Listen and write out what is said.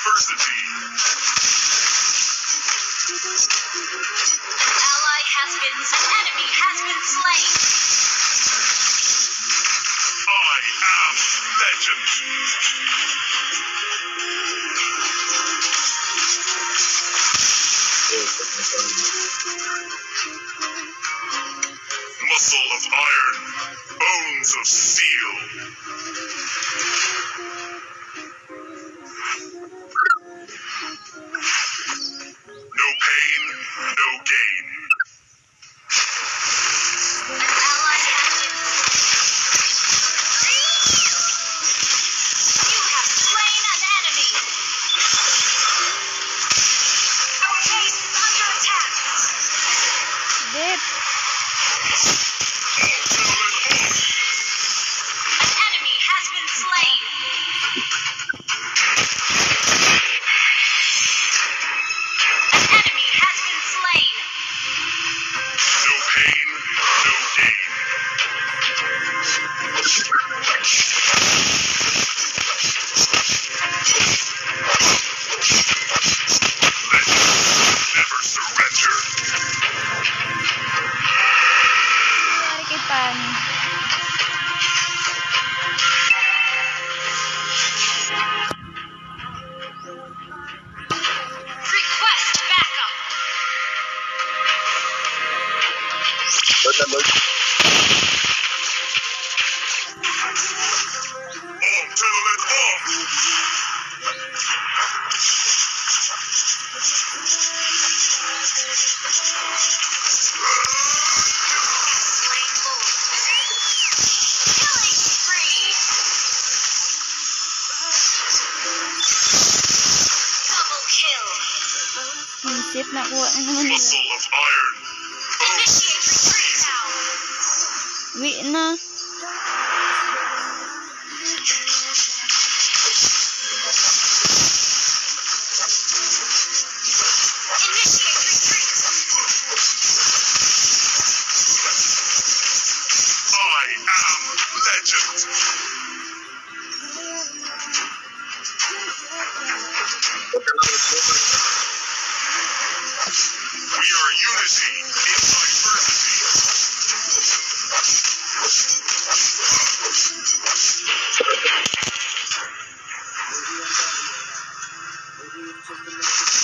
diversity. An ally has been, an enemy has been slain. I am legend. Muscle of iron, bones of steel. No pain, no gain. An ally has been slain. You have slain an enemy. Our base is under attack. Dip. An enemy has been slain. An enemy has been slain. No pain, no gain. Legends never surrender. Nangyari kay Pan. Request backup. Off, gentlemen, off! Slain bull. Killing spree. Double kill. Isip, nakuha na naman nila. Muscle of iron, bones of Initiate retreat steel. now. Uwi na. Initiate retreat. I am legend. We are unity in diversity.